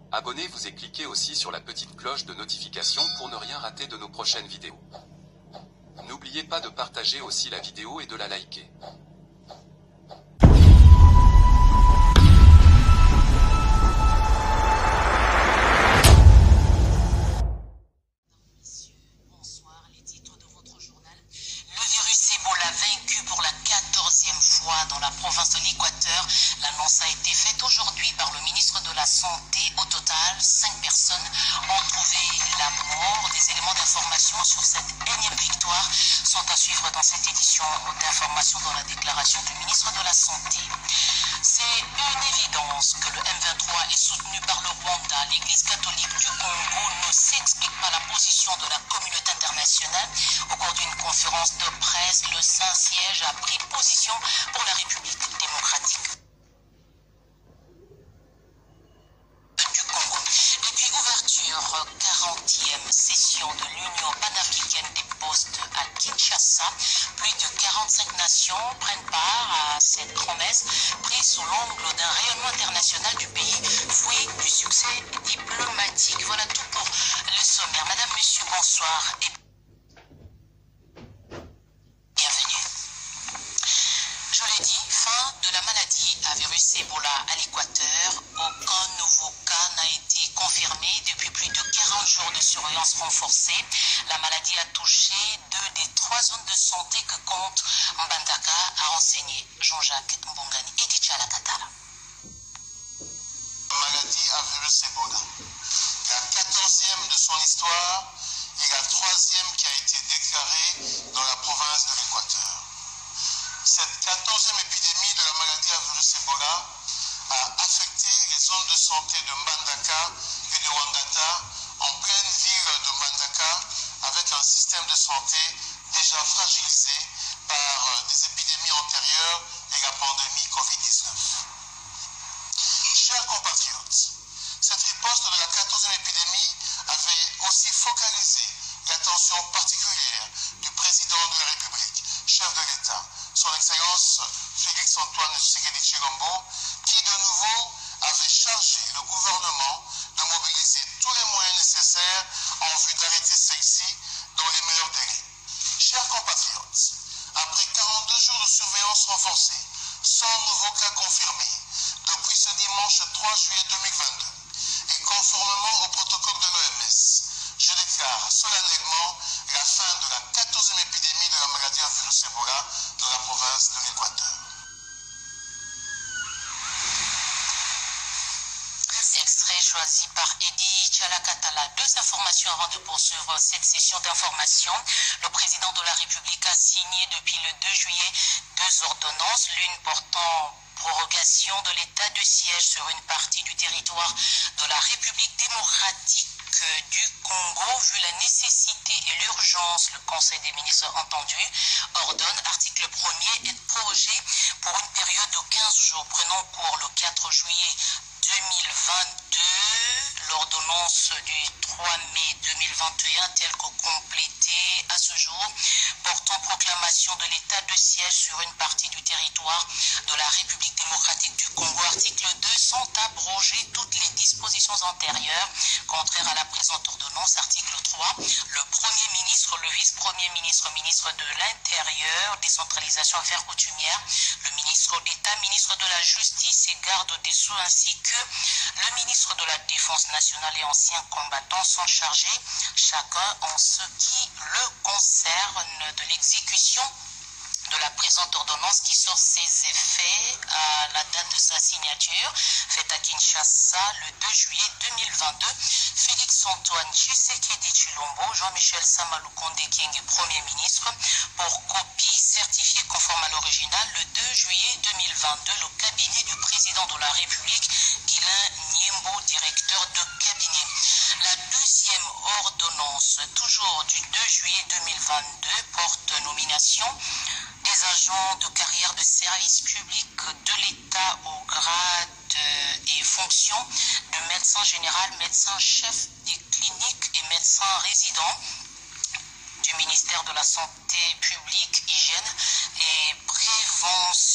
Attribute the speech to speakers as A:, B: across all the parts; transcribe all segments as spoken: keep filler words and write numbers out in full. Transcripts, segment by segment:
A: Abonnez-vous et cliquez aussi sur la petite cloche de notification pour ne rien rater de nos prochaines vidéos. N'oubliez pas de partager aussi la vidéo et de la liker.
B: Dans la province de l'Équateur, l'annonce a été faite aujourd'hui par le ministre de la Santé. Au total, cinq personnes ont trouvé la mort. Des éléments d'information sur cette énième victoire sont à suivre dans cette édition d'information dans la déclaration du ministre de la Santé. C'est une évidence que le M vingt-trois est soutenu par le Rwanda. L'Église catholique du Congo ne s'explique pas la position de la communauté internationale. Au cours d'une conférence de presse, le Saint-Siège a pris position pour la République démocratique du Congo. Et puis ouverture quarantième session de l'Union panafricaine des postes à Kinshasa. Plus de quarante-cinq nations prennent part à cette promesse prise sous l'angle d'un rayonnement international du pays, fruit du succès diplomatique. Voilà tout pour le sommaire. Madame, Monsieur, bonsoir et de la maladie à virus Ebola à l'Équateur. Aucun nouveau cas n'a été confirmé depuis plus de quarante jours de surveillance renforcée. La maladie a touché deux des trois zones de santé que compte Mbandaka, a renseigné Jean-Jacques Mbongani et Tichala Katala.
C: Maladie à virus Ebola. La quatorzième de son histoire et la troisième qui a été déclarée dans la province de l'Équateur. Cette quatorzième épidémie de la maladie à virus Ebola a affecté les zones de santé de Mbandaka et de Wangata, en pleine ville de Mbandaka, avec un système de santé déjà fragilisé par des épidémies antérieures et la pandémie Covid dix-neuf. Chers compatriotes, cette riposte de la quatorzième épidémie avait aussi focalisé l'attention particulière du président de la République, chef de l'État, son Excellence Félix Antoine Tshisekedi Tshilombo, qui de nouveau avait chargé le gouvernement de mobiliser tous les moyens nécessaires en vue d'arrêter celle-ci dans les meilleurs délais. Chers compatriotes, après quarante-deux jours de surveillance renforcée, sans nouveaux cas confirmés, depuis ce dimanche trois juillet deux mille vingt-deux, et conformément au protocole de l'O M S, je déclare solennellement la fin de la quatorzième épidémie de la maladie à virus Ebola dans la province de l'Équateur.
B: Extrait choisi par Eddy Tchalakatala. Deux informations avant de poursuivre cette session d'information. Le président de la République a signé depuis le deux juillet deux ordonnances, l'une portant prorogation de l'état de siège sur une partie du territoire de la République démocratique du Congo, vu la nécessité et l'urgence, le Conseil des ministres entendu ordonne, article premier, être prorogé pour une période de quinze jours, prenant cours le quatre juillet deux mille vingt-deux, l'ordonnance du trois mai deux mille vingt et un, telle que complétée à ce jour, portant proclamation de l'état de siège sur une partie du territoire de la République démocratique du Congo. Article deux, sont abrogées toutes les dispositions antérieures contraires à la présente ordonnance. Article trois, le Premier ministre, le vice-premier ministre, ministre de l'Intérieur, décentralisation affaires coutumières, le ministre d'État, ministre de la Justice et garde des Sceaux, ainsi que le ministre de la Défense nationale et anciens combattants sont chargés, chacun en ce qui le concerne, de l'exécution de la présente ordonnance qui sort ses effets à la date de sa signature, faite à Kinshasa le deux juillet deux mille vingt-deux. Félix Antoine Tshisekedi Tshilombo, Jean-Michel Samaloukonde Kyenge, Premier ministre, pour copie certifiée conforme à l'original le deux juillet deux mille vingt-deux, le cabinet du président de la République, Guilain Nyembo, directeur de cabinet. La deuxième ordonnance, toujours du deux juillet deux mille vingt-deux, porte nomination des agents de carrière de service public de l'État au grade et fonction de médecin général, médecin chef des cliniques et médecin résident du ministère de la Santé publique, Hygiène et Prévention.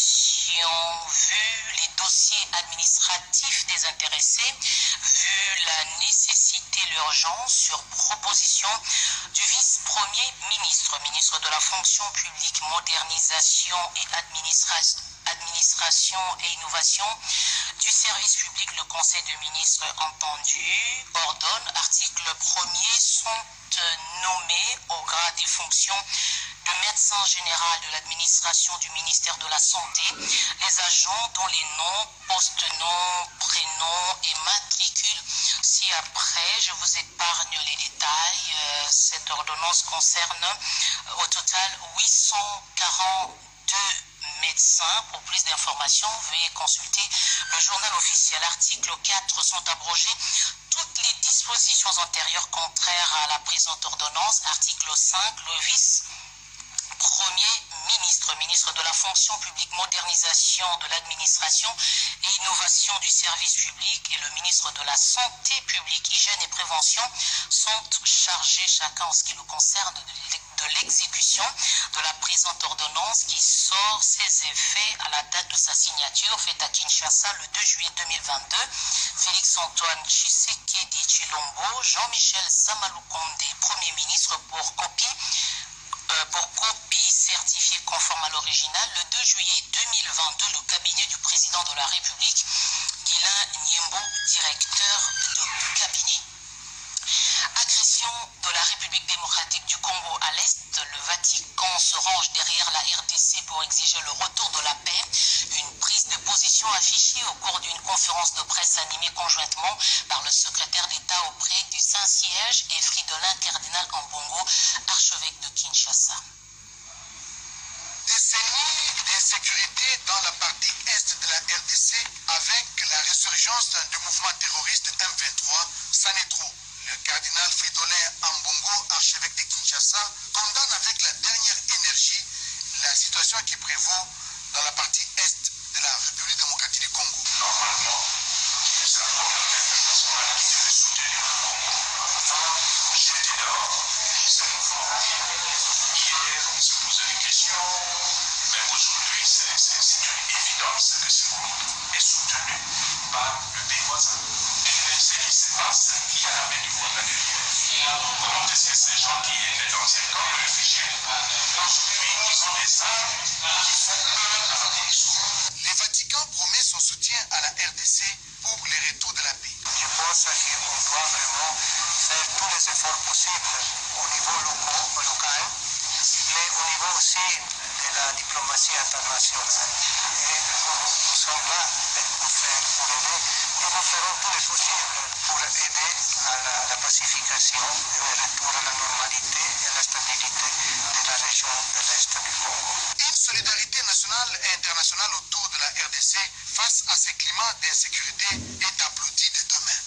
B: évaluation, vu les dossiers administratifs des intéressés, vu la nécessité, l'urgence, sur proposition du vice-premier ministre, ministre de la fonction publique, modernisation et administration, administration et innovation du service public, le Conseil des ministres entendu ordonne, article premier, sont nommés au grade des fonctions de médecin général de l'administration du ministère de la Santé les agents dont les noms, postes, noms, prénoms et matricules ci-après. Je vous épargne les détails. Euh, cette ordonnance concerne euh, au total huit cent quarante-deux médecins. Pour plus d'informations, veuillez consulter le journal officiel. Article quatre, sont abrogées toutes les dispositions antérieures contraires à la présente ordonnance. Article cinq, le vice Premier ministre, ministre de la fonction publique, modernisation de l'administration et innovation du service public et le ministre de la santé publique, hygiène et prévention sont chargés chacun en ce qui le concerne de l'exécution de la présente ordonnance qui sort ses effets à la date de sa signature faite à Kinshasa le deux juillet deux mille vingt-deux. Félix-Antoine Tshisekedi Tshilombo, Jean-Michel Samaloukonde, Premier ministre pour copie Euh, pour copie certifiée conforme à l'original, le deux juillet deux mille vingt-deux, le cabinet du président de la République, Guilain Nyembo, directeur de cabinet. Agression de la République démocratique du Congo à l'Est, le Vatican se range derrière la R D C pour exiger le retour de la paix. Une prise de position affichée au cours d'une conférence de presse animée conjointement par le secrétaire d'État auprès du Saint-Siège et Fridolin Cardinal Ambongo, archevêque de Kinshasa.
C: Décennies d'insécurité dans la partie est de la R D C avec la résurgence du mouvement terroriste M vingt-trois, ça n'est trop. Le cardinal Fridolin Ambongo, archevêque de Kinshasa, condamne avec la dernière énergie la situation qui prévaut dans la partie est de la République démocratique du Congo.
D: Normalement, c'est la communauté internationale qui devait soutenir le Congo avant de jeter dehors ce mouvement. Hier, on se posait des questions, mais aujourd'hui, c'est une évidence que ce mouvement est soutenu par le pays voisin. Et ce qui se passe, il y a la main du monde derrière. Comment est-ce que ces gens qui étaient dans un camp de réfugiés, aujourd'hui, ils ont des armes qui font peur à la population.
C: Le Vatican promet son soutien à la R D C pour le retour de la paix.
E: Je pense qu'on doit vraiment faire tous les efforts possibles au niveau local, mais au niveau aussi de la diplomatie internationale. Et nous sommes là pour faire, pour aider, et nous ferons tout le possible pour aider à la, la pacification et le retour à la normalité et à la stabilité de la région de l'Est du Congo.
C: Une solidarité nationale et internationale autour de la R D C face à ce climat d'insécurité est applaudie de demain.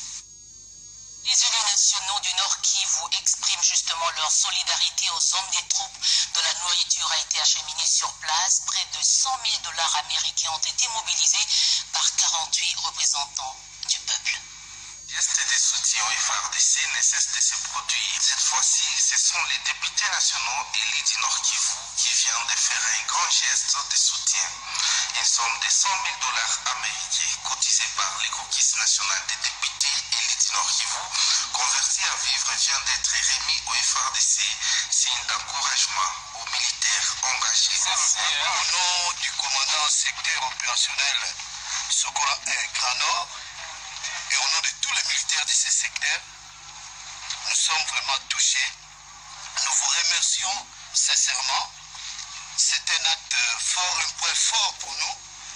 B: Les élus nationaux du Nord Kivu expriment justement leur solidarité aux hommes des troupes de la nourriture a été acheminée sur place. Près de cent mille dollars américains ont été mobilisés par quarante-huit représentants du peuple.
F: Geste de soutien au F A R D C ne cesse de se produire. Cette fois-ci, ce sont les députés nationaux élus du Nord Kivu qui viennent de faire un grand geste de soutien. Une somme de cent mille dollars américains cotisée par le caucus national des députés élus du Nord Kivu, convertis à vivre, vient d'être remis au F A R D C, signe d'encouragement aux militaires engagés.
C: Au nom du commandant secteur opérationnel Sokola un Grand Nord, et au nom de tous les militaires de ce secteur, nous sommes vraiment touchés. Nous vous remercions sincèrement. C'est un acte fort, un point fort pour nous.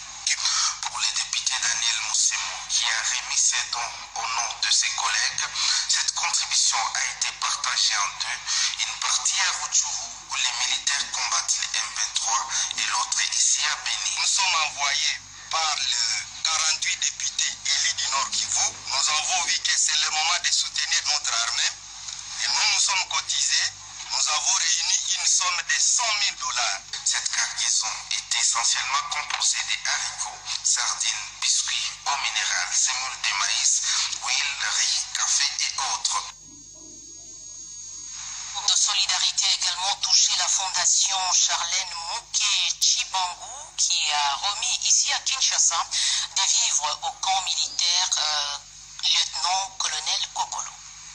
F: Pour le député Daniel Moussemo, qui a remis ses dons au nom de ses collègues, cette contribution a été partagée en deux. Une partie à Rutshuru, où les militaires combattent le M vingt-trois, et l'autre ici à Béni.
C: Nous sommes envoyés par les quarante-huit députés élus du Nord Kivu. Nous avons vu que c'est le moment de soutenir notre armée. Et nous nous sommes cotisés. Nous avons réuni une somme de cent mille dollars.
F: Cette cargaison est essentiellement composée de haricots, sardines, biscuits, eau minérale, semoule de maïs, huile, riz, café et autres.
B: De solidarité a également touché la fondation Charlène Mouké Chip Chibangu qui a remis ici à Kinshasa des vivres au camp militaire euh, lieutenant-colonel Kokolo.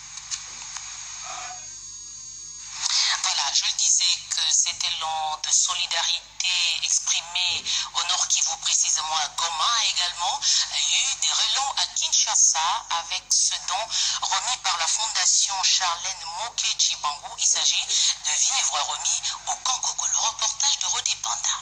B: Voilà, je le disais que c'était l'an de solidarité exprimé au Nord Kivu, précisément à Goma également. Il y a eu des relents à Kinshasa avec ce don remis par la fondation Charlène Moké Chibangu. Il s'agit de vivres remis au camp Kokolo. Reportage de Rodé Panda.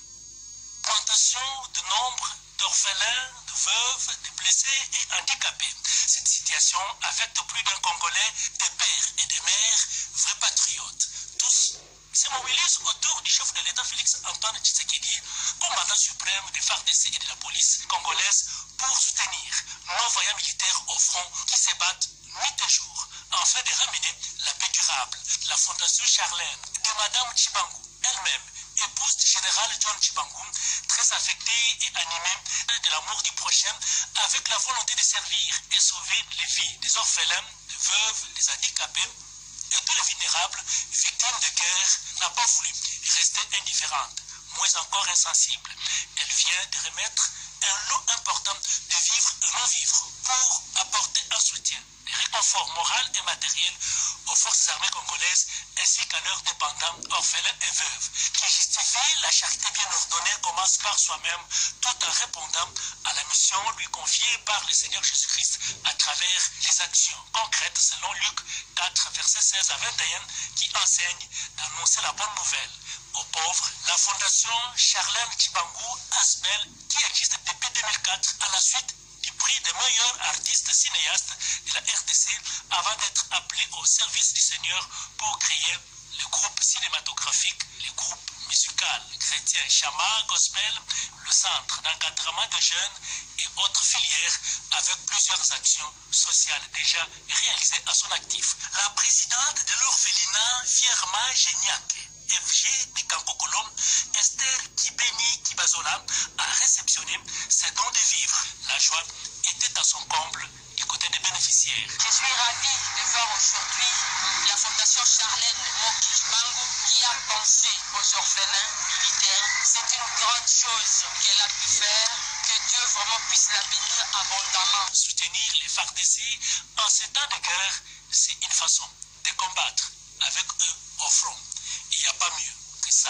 G: Augmentation de nombre d'orphelins, de veuves, de blessés et handicapés. Cette situation affecte plus d'un Congolais, des pères et des mères, vrais patriotes. Tous se mobilisent autour du chef de l'État Félix Antoine Tshisekedi, commandant suprême des F A R D C et de la police congolaise, pour soutenir nos voyants militaires au front qui se battent nuit et jour, afin de ramener la paix durable. La fondation Charlène de Madame Chibangu elle-même, épouse du général John Chibangu, très affectée et animée de l'amour du prochain, avec la volonté de servir et sauver les vies des orphelins, des veuves, des handicapés et tous les vulnérables, victimes de guerre, n'a pas voulu rester indifférente, moins encore insensible. Elle vient de remettre un lot important de vivres et non-vivres pour apporter un soutien, des réconforts moral et matériel aux forces armées congolaises ainsi qu'à leurs dépendants, orphelins et veuves, qui justifie la charité bien ordonnée commence par soi-même tout en répondant à la mission lui confiée par le Seigneur Jésus-Christ à travers les actions concrètes selon Luc quatre, versets seize à vingt et un qui enseigne d'annoncer la bonne nouvelle aux pauvres. La fondation Charlène Chibangu Asbel, qui existe depuis deux mille quatre à la suite du prix des meilleurs artistes cinéastes de la R D C avant d'être appelé au service du Seigneur pour créer le groupe cinématographique, le groupe musical chrétien Chama Gospel, le centre d'encadrement de jeunes et autres filières avec plusieurs actions sociales déjà réalisées à son actif. La présidente de l'orphelinat Fierma Geniake, F G de Kankokolom, Esther Kibeni Kibazola, a réceptionné ses dons de vivres. La joie était à son comble du côté des bénéficiaires.
B: Je suis ravi de voir aujourd'hui la fondation Charlène Moké Chibangu qui a pensé aux orphelins militaires. C'est une grande chose qu'elle a pu faire. Que Dieu vraiment puisse la bénir abondamment.
G: Soutenir les F A R D C en ces temps de guerre, c'est une façon de combattre avec eux au front. Il n'y a pas mieux que ça.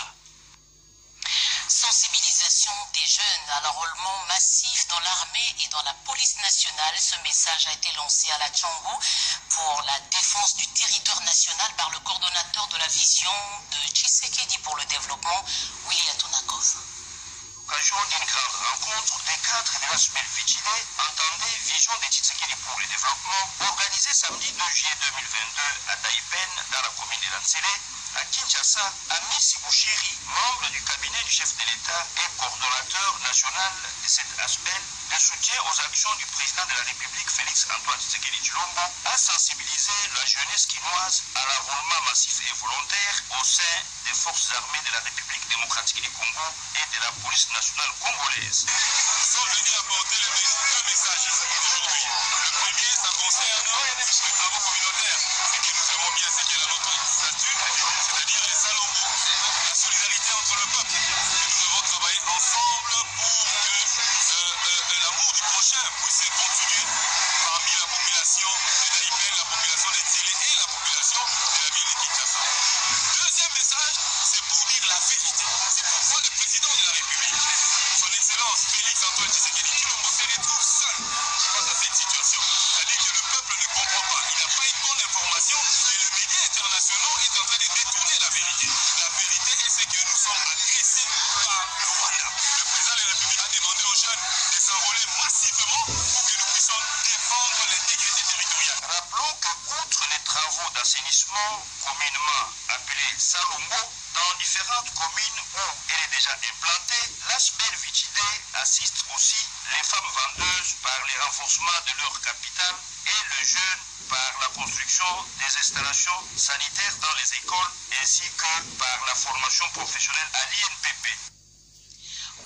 B: Sensibilisation des jeunes à l'enrôlement massif dans l'armée et dans la police nationale. Ce message a été lancé à la Tchangou pour la défense du territoire national par le coordonnateur de la vision de Tshisekedi pour le développement, Willy Atunakov.
H: L'occasion d'une grande rencontre des cadres de la semaine vigilée, entendez Vision de Tshisekedi pour le développement, organisée samedi deux juillet deux mille vingt-deux à Daipen, dans la commune de Lansele. À Kinshasa, Ami Sibouchiri, membre du cabinet du chef de l'État et coordonnateur national de cet aspect de soutien aux actions du président de la République, Félix Antoine Tshisekedi Tshilombo, a sensibilisé la jeunesse quinoise à l'enrôlement massif et volontaire au sein des forces armées de la République démocratique du Congo et de la police nationale congolaise.
C: Nous sommes venus apporter le deux messages aujourd'hui. Le premier, ça concerne les travaux communautaires. Ce que nous aimons bien, c'est qu'il y a notre statut, c'est-à-dire les salongos, la solidarité entre le peuple. Et nous devons travailler ensemble pour que euh, euh, l'amour du prochain puisse continuer parmi la population de Daipen, la population d'Etsele et la population de la ville de Kinshasa. Deuxième message, c'est pour dire la vérité. C'est pourquoi le président de la République, son Excellence Félix Antoine Tshisekedi Tshilombo, se retrouve seul face à cette situation. C'est-à-dire que le peuple ne comprend pas. Il n'a pas une bonne information et les médias internationaux est en train de détourner la vérité. La vérité est ce que nous sommes agressés par le Rwanda. Le président de la République a demandé aux jeunes de s'enrôler massivement pour que nous puissions défendre l'intégrité territoriale.
H: Rappelons que, outre les travaux d'assainissement communément appelés Salongo, dans différentes communes où elle est déjà implantée, l'Asbel Vigilé assiste aussi les femmes vendeuses par le renforcement de leur capital et le jeune par la construction des installations sanitaires dans les écoles ainsi que par la formation professionnelle à l'I N P P.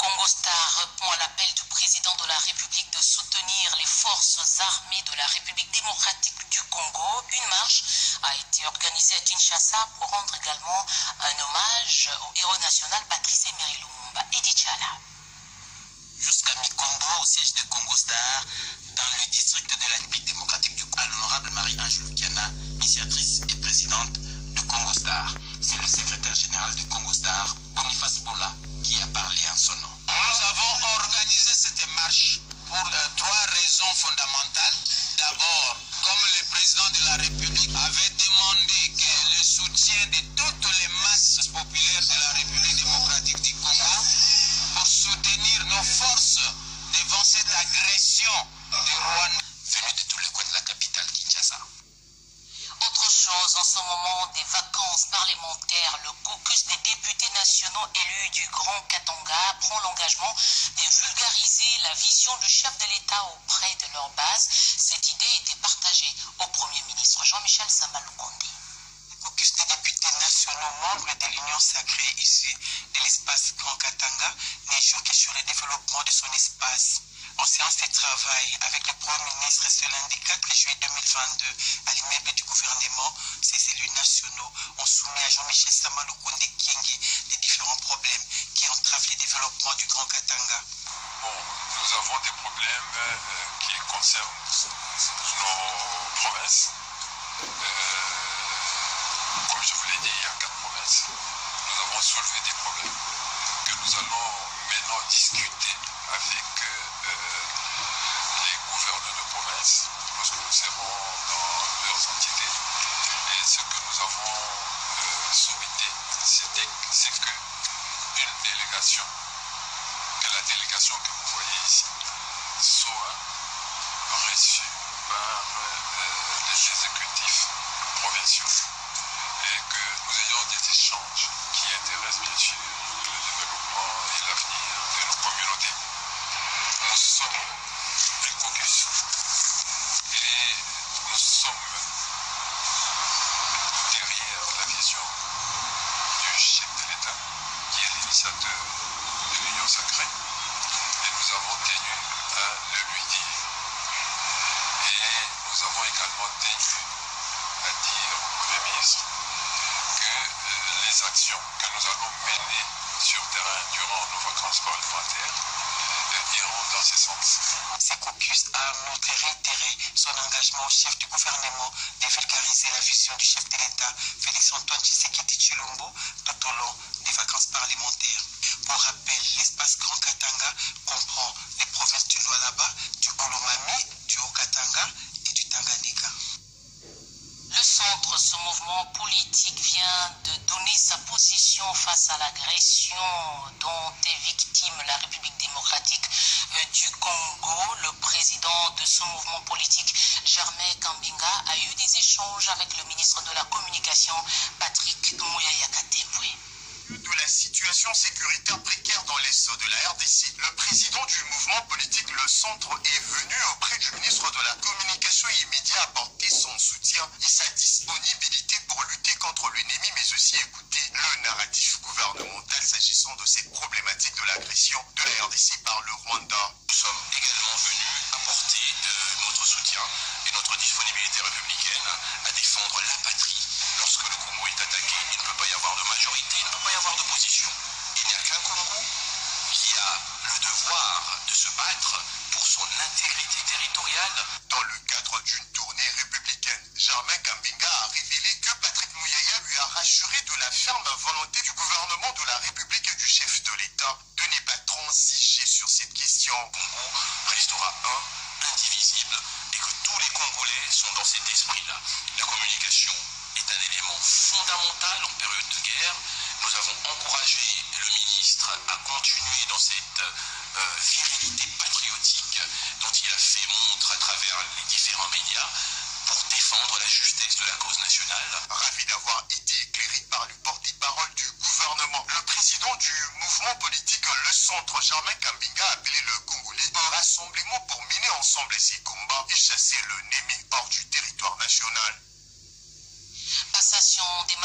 B: Congo Star répond à l'appel du président de la République de soutenir les forces armées de la République démocratique du Congo. Une marche a été organisée à Kinshasa pour rendre également un hommage au héros national Patrice Emery Lumumba. Edith Chala.
I: Jusqu'à Mikondo, au siège de Congo Star, dans le district de la République démocratique du Congo, à l'honorable Marie-Ange Lukiana, initiatrice et présidente de Congo Star. C'est le secrétaire général de Congo Star, Boniface Boula, qui a parlé en son nom.
C: Nous avons organisé cette marche pour euh, trois raisons fondamentales. D'abord, comme le président de la République avait demandé que le soutien de toutes les masses populaires de la République démocratique du Congo pour soutenir nos forces devant cette agression du Rwanda
I: venu de tous les coins de la capitale Kinshasa.
B: Autre chose, en ce moment des vacances parlementaires, le caucus des députés nationaux élus du Grand Katanga prend l'engagement de vulgariser la vision du chef de l'État auprès de leur base. Cette idée était partagée au Premier ministre Jean-Michel Samaloukondi.
E: Le caucus des députés nationaux membres de l'Union sacrée ici de l'espace Grand Katanga n'est jour que sur le développement de son espace. En séance de travail avec le Premier ministre ce lundi quatre juillet deux mille vingt-deux à l'immeuble du gouvernement, ces élus nationaux ont soumis à Jean-Michel Samaloukondi Kiengi les différents problèmes qui entravent le développement du Grand Katanga.
J: Bon, nous avons des problèmes euh, qui concernent nos provinces. Euh, comme je vous l'ai dit, il y a quatre provinces. Nous avons soulevé des problèmes que nous allons maintenant discuter avec euh, les gouverneurs de province lorsque nous serons dans leurs entités. Et ce que nous avons euh, souhaité, c'est qu'une délégation, que la délégation que vous voyez ici, soit reçue par euh, les exécutifs provinciaux et que nous ayons des échanges qui intéressent bien sûr le développement et l'avenir de nos communautés. Nous sommes un caucus et nous sommes derrière la vision du chef de l'État qui est l'initiateur de l'Union sacrée et nous avons tenu à le lui dire. Et nous avons également tenu à dire au Premier ministre que euh, les actions que nous allons mener sur terrain durant nos vacances parlementaires euh, iront dans ce sens.
E: Ce caucus a montré réitéré son engagement au chef du gouvernement de vulgariser la vision du chef de l'État, Félix-Antoine Tshisekedi Tshilombo, tout au long des vacances parlementaires. Pour rappel, l'espace Grand Katanga comprend les provinces du Lualaba, du Olomami, du Haut-Katanga et du Tanganyika.
B: Le centre, ce mouvement politique, vient de donner sa position face à l'agression dont est victime la République démocratique du Congo. Le président de ce mouvement politique, Germain Kambinga, a eu des échanges avec le ministre de la Communication, Patrick Mouyaya Katembwe.
C: De la situation sécuritaire précaire dans l'est de la R D C, le président du mouvement politique Le Centre est venu auprès du ministre de la Communication immédiat apporter son soutien et sa disponibilité pour lutter contre l'ennemi, mais aussi écouter le narratif gouvernemental s'agissant de cette problématique de l'agression de la R D C par le Rwanda.
H: Nous sommes également venus apporter euh, notre soutien et notre disponibilité républicaine à défendre la patrie. Lorsque le Congo est attaqué, il ne peut pas y avoir de majorité, il ne peut pas y avoir d'opposition. Il n'y a qu'un Congo qui a le devoir de se battre pour son intégrité territoriale.
C: Dans le cadre d'une tournée républicaine, Germain Kambinga a révélé que Patrick Mouyaya lui a rassuré de la ferme volonté du gouvernement de la République et du chef de l'État de ne pas transiger sur cette question.
H: Le Congo restera un, indivisible, et que tous les Congolais sont dans cet esprit-là. La communication est un élément fondamental en période de guerre. Nous avons encouragé le ministre à continuer dans cette euh, virilité patriotique dont il a fait montre à travers les différents médias pour défendre la justesse de la cause nationale.
C: Ravi d'avoir été éclairé par le porte-parole du gouvernement, le président du mouvement politique Le Centre, Germain Kambinga, a appelé le Congolais au rassemblement pour mener ensemble ces combats et chasser le Némi hors du territoire national.
B: Passation des marches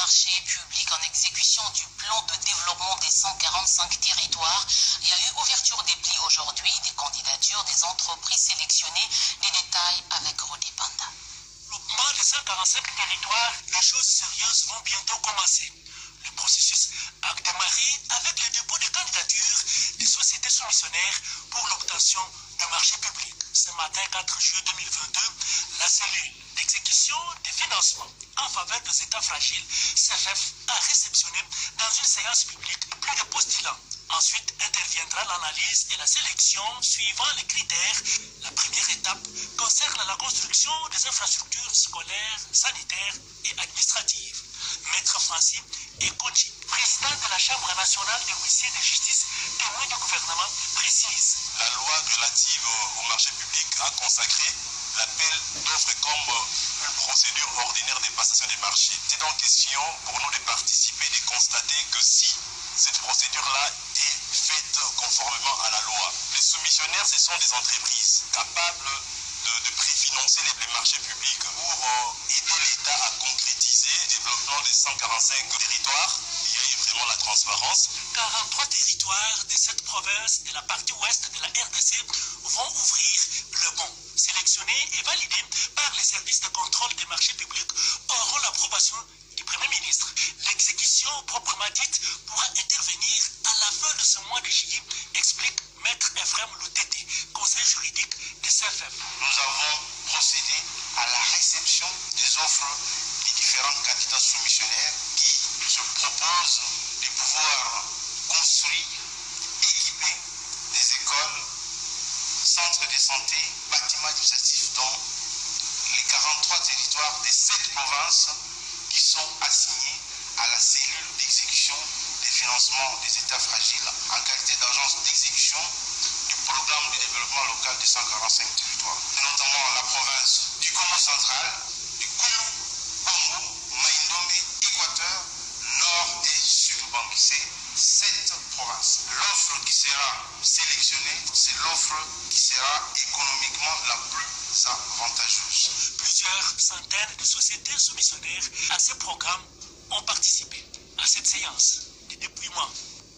B: marchés publics en exécution du plan de développement des cent quarante-cinq territoires. Il y a eu ouverture des plis aujourd'hui, des candidatures des entreprises sélectionnées. Les détails avec Rodi Panda.
G: Développement des cent quarante-cinq territoires, les choses sérieuses vont bientôt commencer. Le processus a démarré avec le dépôt de candidatures des sociétés soumissionnaires pour l'obtention d'un marché public. Ce matin, quatre juillet deux mille vingt-deux, la cellule d'exécution des financements en faveur des États fragiles, C F F, a réceptionné dans une séance publique plus de postulants. Ensuite interviendra l'analyse et la sélection suivant les critères. La première étape concerne la construction des infrastructures scolaires, sanitaires et administratives. Maître Francis Ekonji, président de la Chambre nationale des huissiers de justice, témoin du gouvernement, précise.
C: La loi relative au marché public a consacré l'appel d'offres comme une procédure ordinaire de passation des marchés. C'est donc question pour nous de participer et de constater que si cette procédure-là est faite conformément à la loi. Les soumissionnaires, ce sont des entreprises capables de, de préfinancer les, les marchés publics pour euh, aider l'État à concrétiser le développement des cent quarante-cinq territoires. Il y a eu vraiment la transparence.
G: quarante-trois territoires de cette province de la partie ouest de la R D C vont ouvrir le bon. Sélectionnés et validés par les services de contrôle des marchés publics auront l'approbation du Premier ministre. L'exécution proprement dite pourra intervenir à la fin de ce mois de juillet, explique Maître Ephraim Loutete, conseiller juridique de C F F.
C: Nous avons procédé à la réception des offres des différents candidats soumissionnaires qui se proposent de pouvoir construire, équiper des écoles, centres de santé, bâtiments administratifs dans les quarante-trois territoires des sept provinces qui sont assignés à la cellule d'exécution des financements des États fragiles en qualité d'agence d'exécution du programme de développement local des cent quarante-cinq territoires, notamment la province du Congo central, du Koulou, Congo, Maïndombe, Équateur, Nord et Sud-Ubangi. C'est sept provinces. L'offre qui sera sélectionnée, c'est l'offre qui sera économiquement la plus avantageuse.
G: Plusieurs centaines de sociétés soumissionnaires à ces programmes ont participé à cette séance de dépouillement.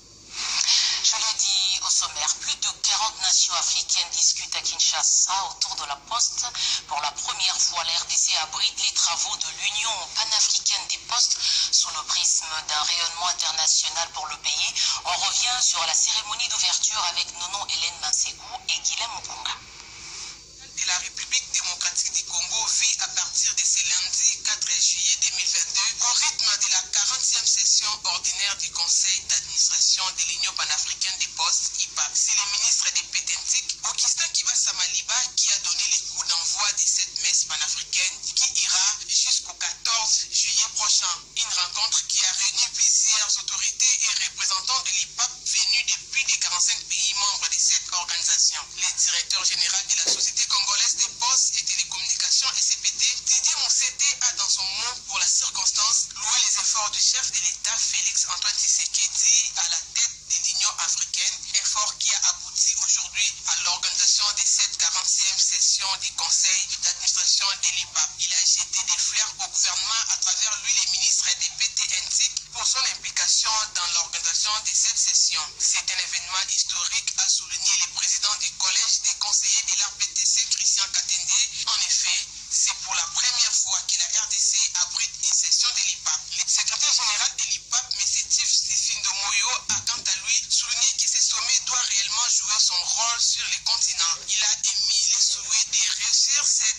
B: Je l'ai dit au sommaire, plus de quarante nations africaines discutent à Kinshasa autour de la poste. Pour la première fois, la R D C abrite les travaux de l'Union panafricaine des postes sous le prisme d'un rayonnement international pour le pays. On revient sur la cérémonie d'ouverture avec Nono Hélène Mansegou et Guilhem Mukunga.
K: De la République démocratique du Congo vit à partir de ce lundi quatre juillet deux mille vingt-deux au rythme de la quarantième session ordinaire du Conseil d'administration de l'Union panafricaine des postes, I P A P. C'est le ministre des Pétentique, Augustin Kibasa Maliba, qui a donné le coup d'envoi de cette messe panafricaine qui ira jusqu'au quatorze juillet prochain. Une rencontre qui a réuni plusieurs autorités et représentants de l'I P A P venus depuis les quarante-cinq pays membres de cette organisation. Le directeur général de la société congolaise des postes et télécommunications S C P T, Didier Moussete, a dans son mot pour la circonstance loué les efforts du chef de l'État Félix Antoine Tshisekedi à la tête de l'Union africaine, effort qui a abouti aujourd'hui à l'organisation de cette quarantième session du Conseil d'administration de l'I P A P. Il a jeté des fleurs au gouvernement à travers lui les ministres des P T N T I C pour son implication dans l'organisation de cette session. C'est un événement historique, a souligné le président du collège des conseillers de l'R P T C, Christian Katende. En effet, c'est pour la première fois que la R D C abrite une session de l'I P A P. Le secrétaire général de l'I P A P, M. Tif Sifindo Moyo, a quant à lui souligné que ce sommet doit réellement jouer son rôle sur le continent. Il a émis le souhait de réussir cette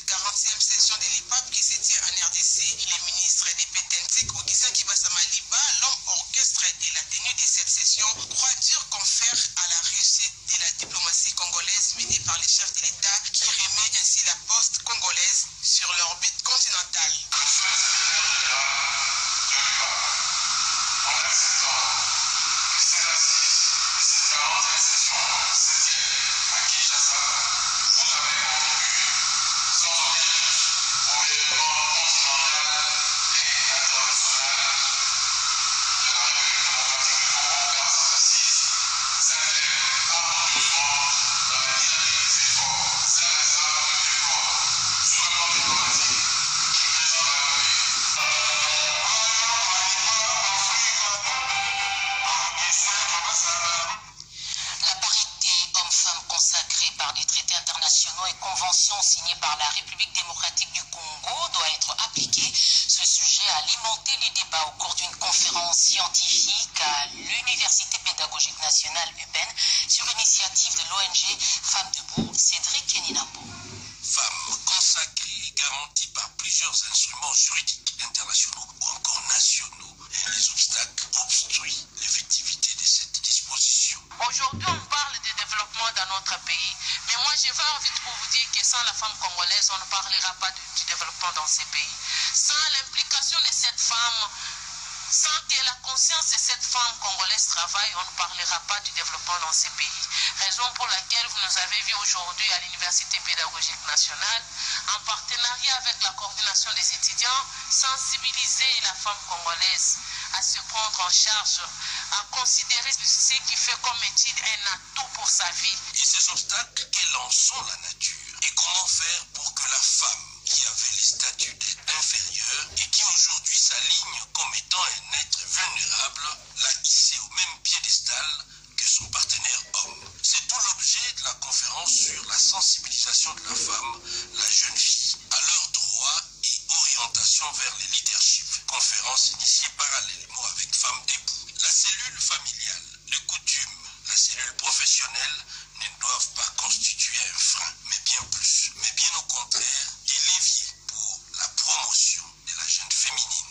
B: du débat au cours d'une conférence scientifique à l'Université pédagogique nationale U P E N sur l'initiative de l'O N G Femmes Debout, Cédric Keninambo.
G: Femmes consacrées et garanties par plusieurs instruments juridiques internationaux ou encore nationaux, les obstacles obstruent l'effectivité de cette disposition.
K: Aujourd'hui, on parle de développement dans notre pays. Mais moi, j'ai envie de vous dire que sans la femme congolaise, on ne parlera pas du, du développement dans ces pays. Sans l'implication de cette femme, sans que la conscience de cette femme congolaise travaille, on ne parlera pas du développement dans ces pays. Raison pour laquelle vous nous avez vu aujourd'hui à l'Université pédagogique nationale, en partenariat avec la coordination des étudiants, sensibiliser la femme congolaise à se prendre en charge, à considérer ce qui fait comme étude un atout pour sa vie.
G: Et ces obstacles, quels en sont la nature? Et comment faire pour que la femme qui avait les statuts d'être inférieure et qui aujourd'hui s'aligne comme étant un être vulnérable, l'a hissé au même piédestal que son partenaire homme? C'est tout l'objet de la conférence sur la sensibilisation de la femme, la jeune fille, à leurs droits et orientation vers les leaderships. Conférence initiée parallèlement avec Femmes Debout. La cellule familiale, les coutumes, la cellule professionnelle ne doivent pas constituer un frein, mais bien plus, mais bien au contraire, des leviers pour la promotion de la jeune féminine.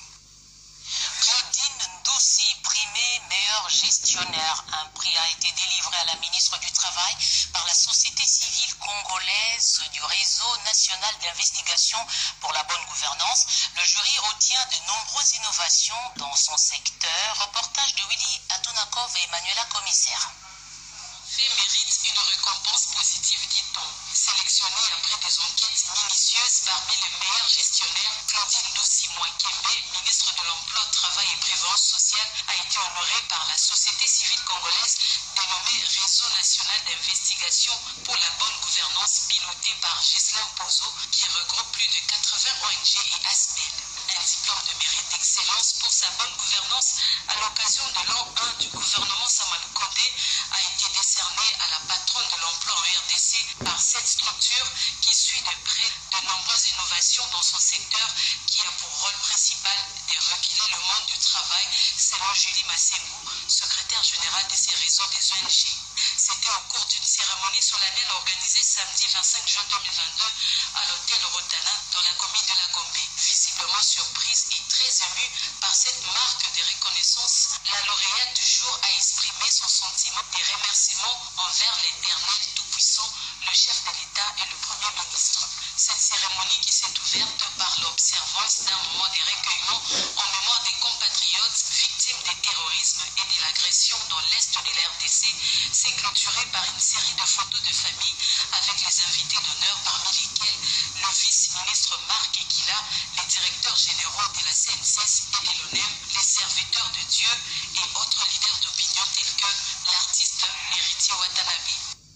B: Claudine Ndoussi, primée meilleure gestionnaire. Un prix a été délivré à la ministre du Travail par la société civile congolaise du réseau national d'investigation pour la bonne gouvernance. Le jury retient de nombreuses innovations dans son secteur. Reportage de Willy Atunakov et Emmanuela Commissaire.
K: Mérite une récompense positive, dit-on. Sélectionné après des enquêtes minutieuses parmi les meilleurs gestionnaires, Claudine Ndoussi Mwakembe, ministre de l'Emploi, Travail et Prévoyance sociale, a été honorée par la société civile congolaise dénommée Réseau national d'investigation pour la bonne gouvernance, piloté par Ghislain Pozo, qui regroupe plus de quatre-vingts O N G et ASBEL. Un diplôme de mérite d'excellence pour sa bonne gouvernance à l'occasion de l'an un du gouvernement Samalou Kodé a été décerné à la patronne de l'emploi en R D C par cette structure qui suit de près de nombreuses innovations dans son secteur qui a pour rôle principal de reculer le monde du travail, selon Julie Massengou, secrétaire générale de ces réseaux des O N G. C'était au cours d'une cérémonie solennelle organisée samedi vingt-cinq juin deux mille vingt-deux à l'hôtel Rotana dans la commune de la Gombe. Visiblement surprise et très émue par cette marque de reconnaissance, la lauréate du jour a exprimé son sentiment de remerciement envers l'Éternel Tout-Puissant, le chef de l'État et le Premier ministre. Cette cérémonie qui s'est ouverte par l'observance d'un moment de recueillement en mémoire des compatriotes victimes du terrorisme et de l'agression dans l'Est de l'R D C s'est clôturée par une série de photos de famille avec les invités d'honneur parmi lesquels le vice-ministre Marc Ekila, les directeurs généraux de la C N C S et de l'O N E M, les serviteurs de Dieu et autres leaders d'opinion tels que l'artiste Héritier Watanabe.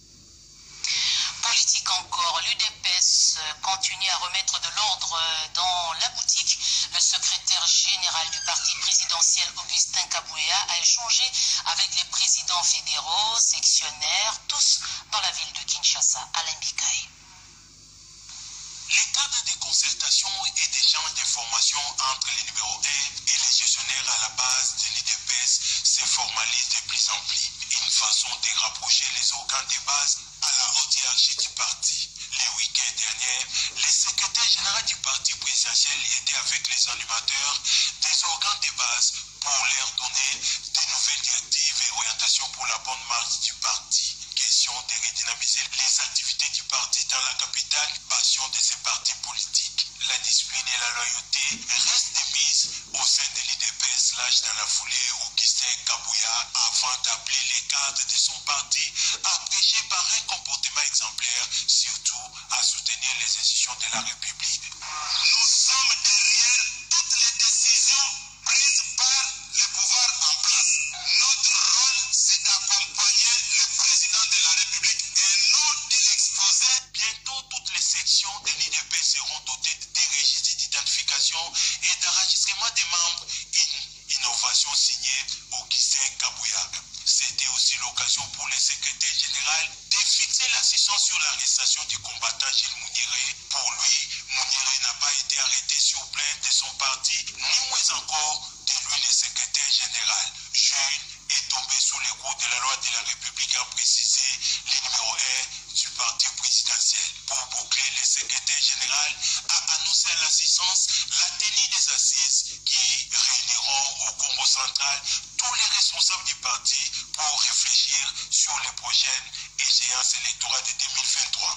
B: Politique encore, l'U D P S continue à remettre de l'ordre dans la boutique. Le secrétaire général du parti présidentiel, Augustin Kabouya, a échangé avec les présidents fédéraux, sectionnaires, tous dans la ville de Kinshasa. Alain Bikaï.
C: Les cadres de concertation et d'échange d'informations entre les numéros un et les gestionnaires à la base de l'U D P S se formalisent de plus en plus. Une façon de rapprocher les organes de base à la haute hiérarchie du parti. Le week-end dernier, le secrétaire général du parti présidentiel était avec les animateurs des organes de base pour leur donner de nouvelles directives et orientations pour la bonne marche du parti. Question de redynamiser les activités du parti dans la capitale, passion de ces partis politiques. La discipline et la loyauté restent des mises au sein de l'U D P S lâche dans la foulée Augustin Kabouya avant d'appeler les cadres de son parti à prêcher par un comportement exemplaire, surtout à soutenir les institutions de la République. Nous sommes derrière toutes les décisions prises par le pouvoir en place. Notre rôle, c'est d'accompagner le président de la République et non de l'exposer. Bientôt, toutes les sections de l'U D P seront dotées des registres d'identification encore d'élu le secrétaire général. Jules est tombé sous les coups de la loi de la République, a précisé le numéro un du parti présidentiel. Pour boucler, le secrétaire général a annoncé à l'assistance la tenue des assises qui réuniront au Congo central tous les responsables du parti pour réfléchir sur les prochaines échéances électorales de deux mille vingt-trois.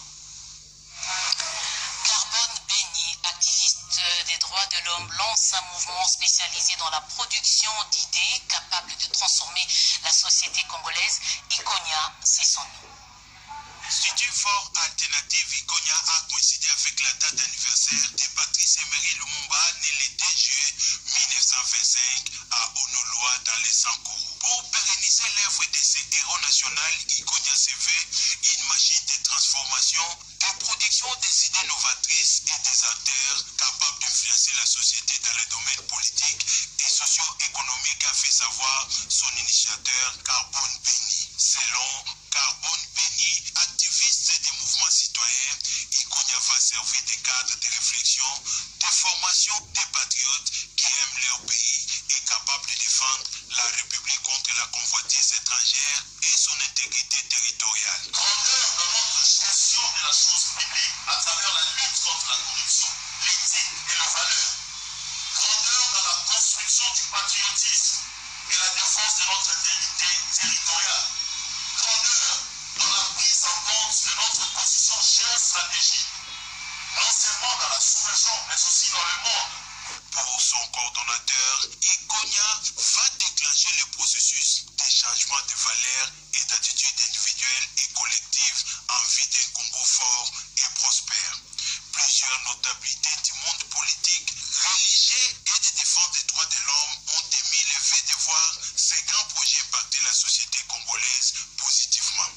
B: Carbone Béni, activiste des droits de l'homme, lance un mouvement spécialisé dans la production d'idées capables de transformer la société congolaise. Iconia, c'est son nom.
C: L'Institut Fort Alternative Iconia a coïncidé avec la date d'anniversaire de Patrice Emery Lumumba, né le deux juillet mille neuf cent vingt-cinq à Onoloa dans les Sankourou. Pour pérenniser l'œuvre de ce héros national, Iconia se veut une machine de transformation, de production des idées novatrices et des acteurs capables d'influencer la société dans le domaine politique et socio-économique, a fait savoir son initiateur Carbone Béni. Selon Carbone Béni, activiste des mouvements citoyens, Iconia va servir de cadre de réflexion, de formation des patriotes qui aiment leur pays et capables de défendre la République contre la convoitise étrangère et son intégrité territoriale.
H: Grandeur dans notre gestion de la chose publique à travers la lutte contre la corruption, l'éthique et les valeurs. Grandeur dans la construction du patriotisme et la défense de notre intégrité territoriale. Grandeur dans la prise en compte de notre position géostratégique, non seulement dans la sous-région, mais aussi dans le monde.
C: Pour son coordonnateur, Iconia va déclencher le processus de changement de valeurs et d'attitudes individuelles et collectives en vue d'un Congo fort et prospère. Plusieurs notabilités du monde politique, religieux et de défense des droits de l'homme ont émis le vœu de voir ces grands projets impacter la société congolaise positivement.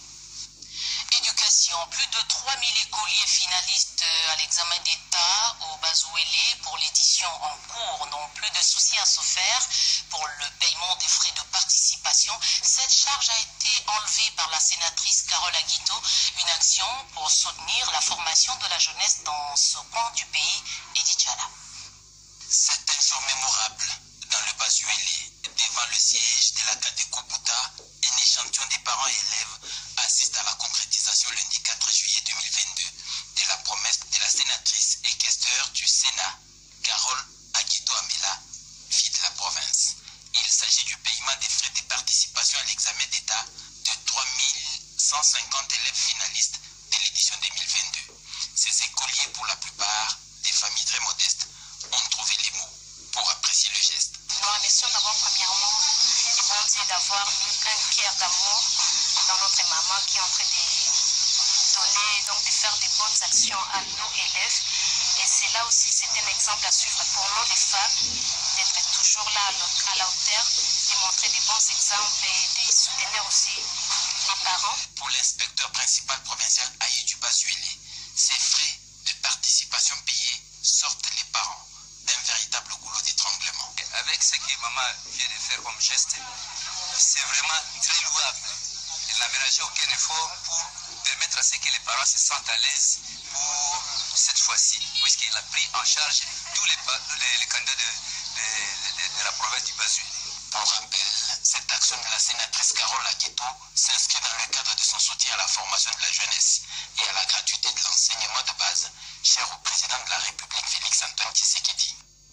B: Éducation, plus de trois mille écoliers finalistes à l'examen d'État au Bazouélé pour l'édition en cours n'ont plus de soucis à se faire pour le paiement des frais de participation. Cette charge a été enlevée par la sénatrice Carole Aguito, une action pour soutenir la formation de la jeunesse dans ce coin du pays. Edith Chala.
I: C'est un jour mémorable dans le Bazouélé, devant le siège de la Kadeko Bouta. Un échantillon des parents et élèves assiste à la concrétisation lundi quatre juillet deux mille vingt-deux de la promesse de la sénatrice et questeur du Sénat, Carole Aguito Amela, fille de la province. Il s'agit du paiement des frais de participation à l'examen d'État de trois mille cent cinquante élèves finalistes de l'édition deux mille vingt-deux. Ces écoliers, pour la plupart des familles très modestes, ont trouvé les mots pour apprécier le geste.
L: Nous remercions d'abord premièrement le bon Dieu d'avoir mis un cœur d'amour dans notre maman qui est en train de donner, donc de faire de bonnes actions à nos élèves. Et c'est là aussi, c'est un exemple à suivre pour nous les femmes, d'être toujours là à la hauteur, de montrer de bons exemples et de soutenir aussi les parents.
I: Pour l'inspecteur principal provincial Aïe du Bazouélé, ces frais de participation payés sortent les parents d'un véritable goulot d'étranglement.
M: Avec ce que maman vient de faire comme geste, c'est vraiment très louable. Elle n'a ménagé aucun effort pour permettre à ce que les parents se sentent à l'aise pour cette fois-ci, puisqu'il a pris en charge tous les, les, les candidats de, de, de, de la province du Bazouélé.
I: Pour rappel, cette action de la sénatrice Carole Aguito s'inscrit dans le cadre de son soutien à la formation de la jeunesse et à la gratuité de l'enseignement de base, cher au président de la République Félix Antoine Tshisekedi.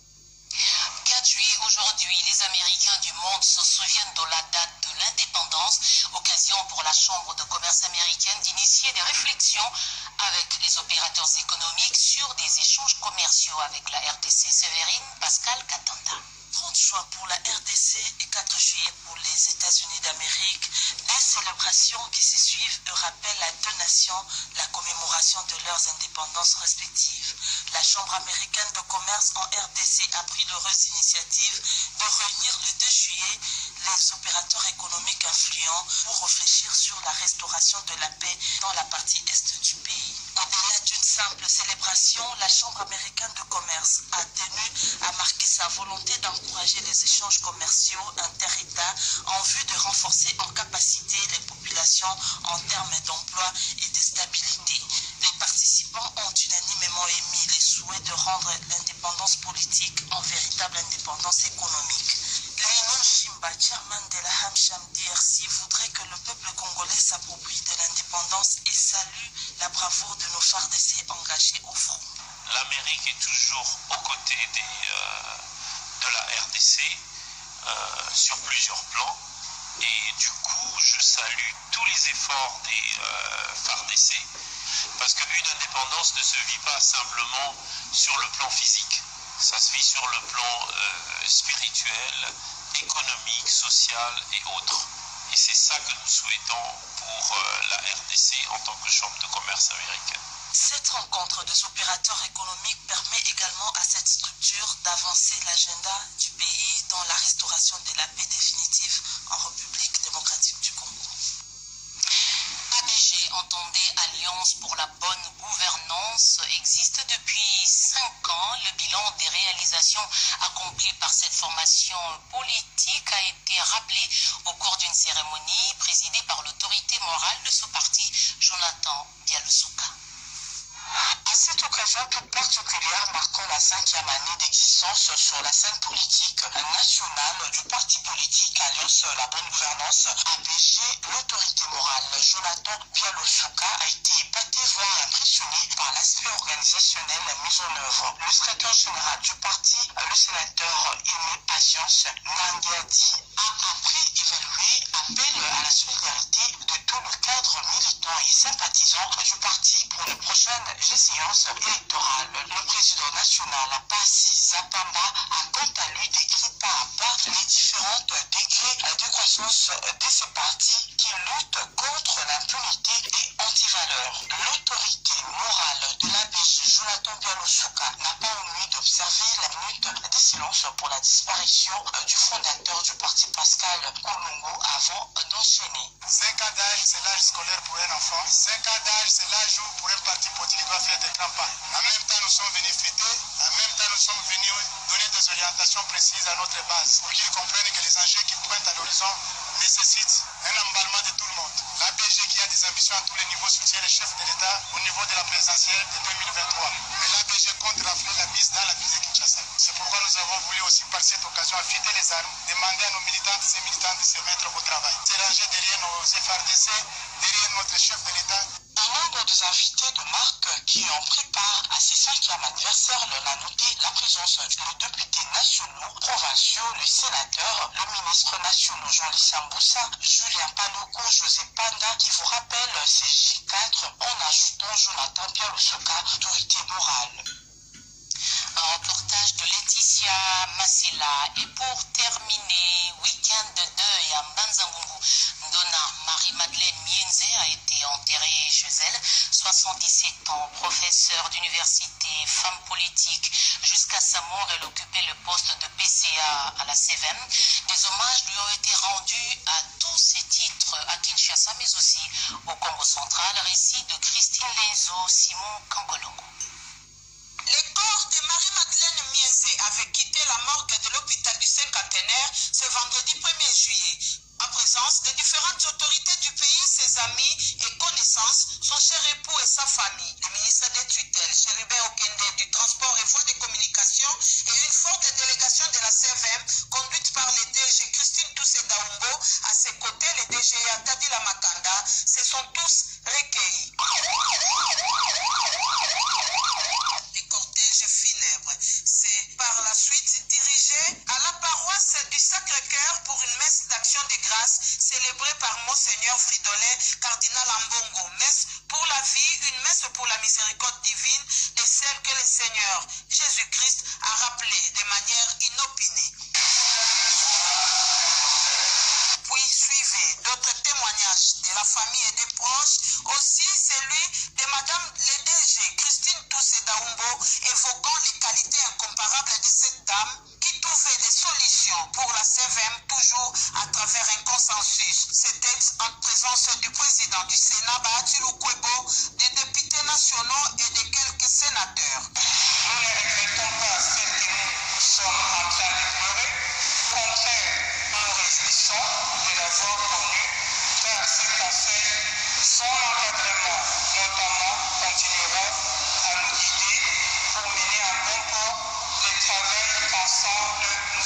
B: quatre juillet, aujourd'hui, les Américains du monde se souviennent de la date de l'indépendance, occasion pour la Chambre de commerce américaine d'initier des réflexions avec les opérateurs économiques sur des échanges commerciaux avec la R D C. Sévérine Pascal Katanda.
N: trente juin pour la R D C et quatre juillet pour les États-Unis d'Amérique, des célébrations qui se suivent rappellent à deux nations la commémoration de leurs indépendances respectives. La Chambre américaine de commerce en R D C a pris l'heureuse initiative de réunir le deux juillet les opérateurs économiques influents pour réfléchir sur la restauration de la paix dans la partie est du pays. Au-delà d'une simple célébration, la Chambre américaine de commerce a tenu à marquer sa volonté d'encourager les échanges commerciaux inter-États en vue de renforcer en capacité les populations en termes d'emploi et de stabilité. Les participants ont unanimement émis les souhaits de rendre l'indépendance indépendance politique en véritable indépendance économique. Léon Chimba, chairman de la Hamsham D R C, voudrait que le peuple congolais s'approprie de l'indépendance et salue la bravoure de nos F A R D C engagés au front.
G: L'Amérique est toujours aux côtés des, euh, de la R D C euh, sur plusieurs plans. Et du coup, je salue tous les efforts des euh, F A R D C, parce qu'une indépendance ne se vit pas simplement sur le plan physique, ça se vit sur le plan euh, spirituel, économique, social et autres. Et c'est ça que nous souhaitons pour euh, la R D C en tant que chambre de commerce américaine.
N: Cette rencontre des opérateurs économiques permet également à cette structure d'avancer l'agenda du pays dans la restauration de la paix définitive en République démocratique du Congo.
B: A D G, entendez Alliance pour la bonne gouvernance, existe depuis cinq ans. Le bilan des réalisations accomplies par cette formation politique a été rappelé au cours d'une cérémonie présidée par l'autorité morale de ce parti, Jonathan Bialusouka.
O: À cette occasion toute particulière marquant la cinquième année d'existence sur la scène politique nationale du parti politique Alliance la bonne gouvernance A D G, l'autorité morale Jonathan Bialusouka a été épaté, voire impressionné par l'aspect organisationnel mis en œuvre. Le secrétaire général du parti, le sénateur Aimé Patience Nangiadi, a après évalué appel à la solidarité de tout le cadre militant et sympathisant du parti pour les prochaines échéances électorales. Le président national, Passi Zapamba, a quant à lui décrit pas à pas les différents degrés de croissance de ces partis qui luttent contre l'impunité et anti-valeurs. L'autorité morale de l'A B G, Jonathan Bialusouka, n'a pas omis d'observer la minute de silence pour la disparition du fondateur du parti, Pascal Kolongo, avant d'enchaîner.
C: cinq ans d'âge, c'est l'âge scolaire pour un enfant. cinq ans d'âge, c'est l'âge où pour un parti politique doit faire des grands pas. En même temps, nous sommes venus fêter. En même temps, nous sommes venus donner des orientations précises à notre base pour qu'ils comprennent que les enjeux qui pointent à l'horizon nécessitent un emballement de tout le monde. L'A B G qui a des ambitions à tous les niveaux soutient les chefs de l'État au niveau de la présidentielle de deux mille vingt-trois. Mais l'A B G compte rafler la mise dans la ville de Kinshasa. C'est pourquoi nous avons voulu aussi par cette occasion affûter les armes, demander à nos militants et militants de se mettre au travail. C'est ranger derrière nos F A R D C, derrière notre chef de l'État.
O: Un nombre des invités de marque qui ont pris part à ce cinquième anniversaire l'a noté la présence des députés nationaux, provinciaux, les sénateurs, le ministre national Jean-Lucien Boussa, Julien Paluku, José Panda, qui vous rappelle ces J quatre en ajoutant Jonathan Bialusouka, autorité morale.
B: Un reportage de Laetitia Massila. Et pour terminer, week-end de deuil à Mbanzangungu, Donna Marie-Madeleine Mienze a été enterrée chez elle. soixante-dix-sept ans, professeure d'université, femme politique. Jusqu'à sa mort, elle occupait le poste de P C A à la C V M. Des hommages lui ont été rendus à tous ses titres à Kinshasa, mais aussi au Congo central. Récit de Christine Lenzo, Simon Kankolongo.
K: Le corps de Marie-Madeleine Mienze avait quitté la morgue de l'hôpital du Cinquantenaire ce vendredi premier juillet. En présence des différentes autorités du pays, ses amis et connaissances, son cher époux et sa famille, le ministre des tutelles, Chéribert Okende du transport et voies de communication et une forte délégation de la C V M conduite par le D G Christine Toussé Daumbo, à ses côtés le D G Tadila Makanda, se sont tous recueillis. Le cortège funèbre s'est par la suite dirigé à la paroisse du Sacré-Cœur pour une messe d'action de grâce célébrée par Monseigneur Fridolin, cardinal Ambongo. Messe pour la vie, une messe pour la miséricorde divine de celle que le Seigneur Jésus-Christ a rappelée de manière inopinée. Puis suivez d'autres témoignages de la famille et des proches, aussi celui de Madame le D G Christine Toussé Daumbo, évoquant les qualités incomparables de cette dame qui trouvait des solutions pour la C V M toujours à travers un consensus. C'était en présence du président du Sénat, Bahati Lukwebo, des députés nationaux et de quelques sénateurs.
E: Nous ne regrettons pas ce que nous sommes en train de pleurer. Au contraire, nous nous réjouissons de l'avoir connu, car ces conseils, son encadrement notamment, continueront à nous guider pour mener à bon port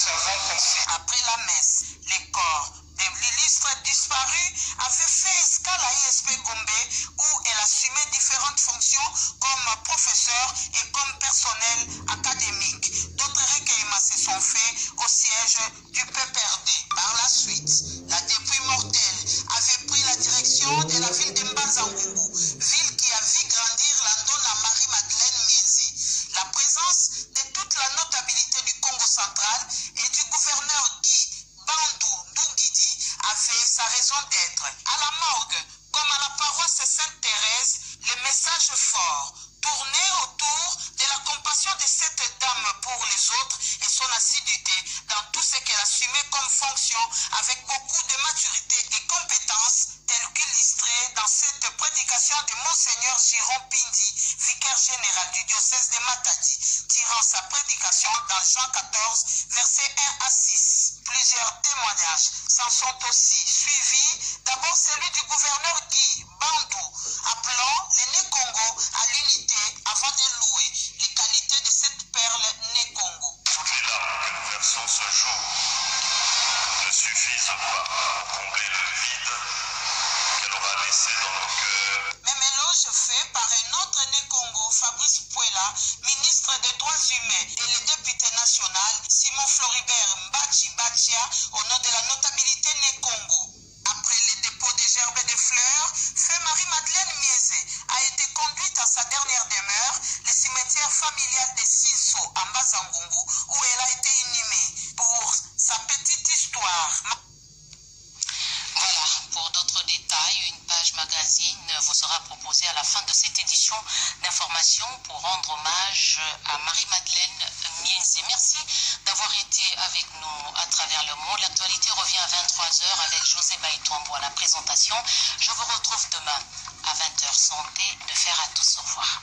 O: avons confié.
K: Après la messe, les corps de l'illustre disparu avaient fait escale à I S P Gombe où elle assumait différentes fonctions comme professeur et comme personnel académique. D'autres recueillements se sont faits au siège du P P R D. Par la suite, la dépouille mortelle avait pris la direction de la ville de Mbazangungu, ville qui a vu grandir l'Andona Marie-Madeleine Miezi. La présence de toute la notabilité du Congo central et du gouverneur Guy Bandou Ndungidi avait sa raison d'être. À la morgue, comme à la paroisse Sainte-Thérèse, le message fort tournait autour de la compassion de cette dame pour les autres et son assiduité dans tout ce qu'elle assumait comme fonction avec beaucoup de maturité et compétence, tel qu'illustré dans cette prédication de Monseigneur Giron Pindi, vicaire général du diocèse de Matadi, tirant sa prédication dans Jean quatorze, versets un à six. Plusieurs témoignages s'en sont aussi suivis. D'abord celui du gouverneur Guy Bandou, appelant le Né Congo à l'unité avant de louer les qualités de cette perle Né Congo.
D: Toutes les larmes que nous versons ce jour ne suffisent pas pour combler le vide qu'elle aura laissé dans nos cœurs.
K: Même éloge fait par un autre Né Congo, Fabrice Puela, ministre des Droits Humains, et le député national Simon Floribert Mbachi Bachia, au nom de la notabilité Né Congo. Après le dépôt des gerbes et des fleurs, Feu Marie-Madeleine Mieze a été conduite à sa dernière demeure, le cimetière familial de Siso à Mbazangungu, où elle a été inhumée. Pour sa petite histoire.
B: Voilà, pour d'autres détails, une page magazine vous sera proposée à la fin de cette édition d'information pour rendre hommage à Marie-Madeleine Mieze. Merci d'avoir été avec nous à travers le monde. L'actualité revient à vingt-trois heures avec José Baïtombo à la présentation. Je vous retrouve demain à vingt heures. Santé de fer à tous. Au revoir.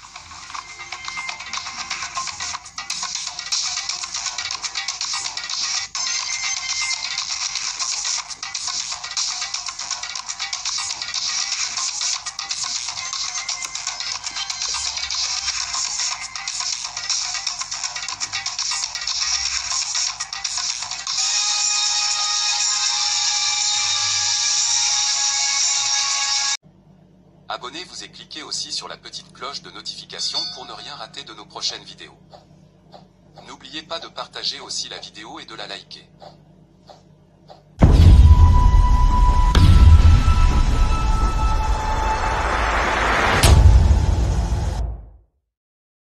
A: Abonnez-vous et cliquez aussi sur la petite cloche de notification pour ne rien rater de nos prochaines vidéos. N'oubliez pas de partager aussi la vidéo et de la liker.